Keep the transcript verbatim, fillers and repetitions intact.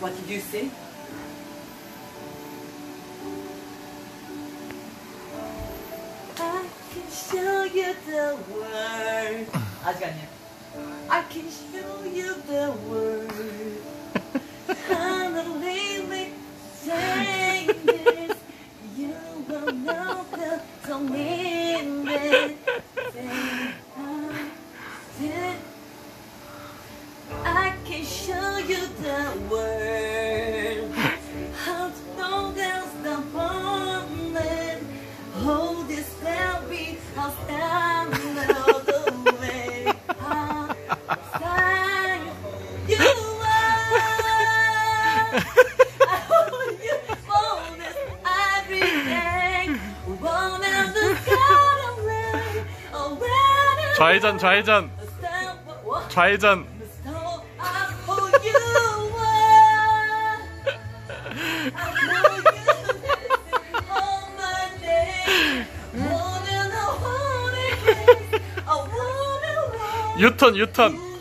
What did you say? I can show you the world. 아직 아니야. I can show you the world. I'm really saying this. You will know the don't mean it. I can show you the world. How long as the moment hold this baby, I'll stand all the way. I'll stand you are. I hold you for this every day. One of the away. Oh, when 좌회전 좌회전 좌회전. 유턴 유턴